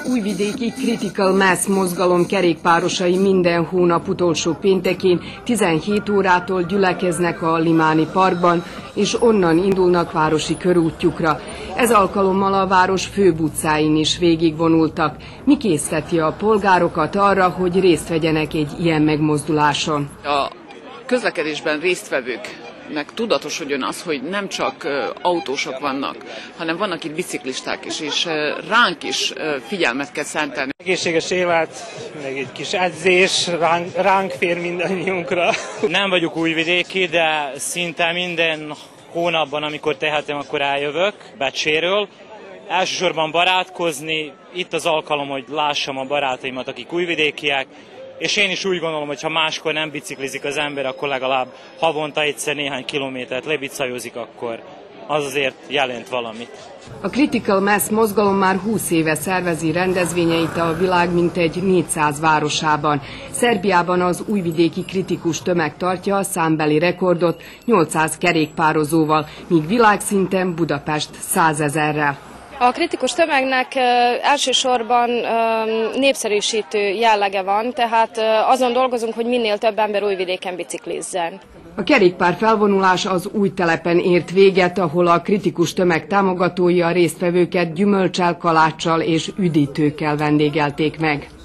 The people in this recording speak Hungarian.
Az újvidéki Critical Mass mozgalom kerékpárosai minden hónap utolsó péntekén 17 órától gyülekeznek a Limáni Parkban, és onnan indulnak városi körútjukra. Ez alkalommal a város főbb utcáin is végigvonultak. Mi készteti a polgárokat arra, hogy részt vegyenek egy ilyen megmozduláson? A közlekedésben résztvevőknek tudatosodjon az, hogy nem csak autósok vannak, hanem vannak itt biciklisták is, és ránk is figyelmet kell szentelni. Egészséges élet, meg egy kis edzés ránk fér mindannyiunkra. Nem vagyok újvidéki, de szinte minden hónapban, amikor tehetem, akkor eljövök Becséről. Elsősorban barátkozni, itt az alkalom, hogy lássam a barátaimat, akik újvidékiek, és én is úgy gondolom, hogy ha máskor nem biciklizik az ember, akkor legalább havonta egyszer néhány kilométert lebicajozik, akkor az azért jelent valamit. A Critical Mass mozgalom már 20 éve szervezi rendezvényeit a világ mintegy 400 városában. Szerbiában az újvidéki kritikus tömeg tartja a számbeli rekordot 800 kerékpározóval, míg világszinten Budapest 100 000-rel. A kritikus tömegnek elsősorban népszerűsítő jellege van, tehát azon dolgozunk, hogy minél több ember Újvidéken biciklizzen. A kerékpár felvonulás az Újtelepen ért véget, ahol a kritikus tömeg támogatói a résztvevőket gyümölccsel, kaláccsal és üdítőkkel vendégelték meg.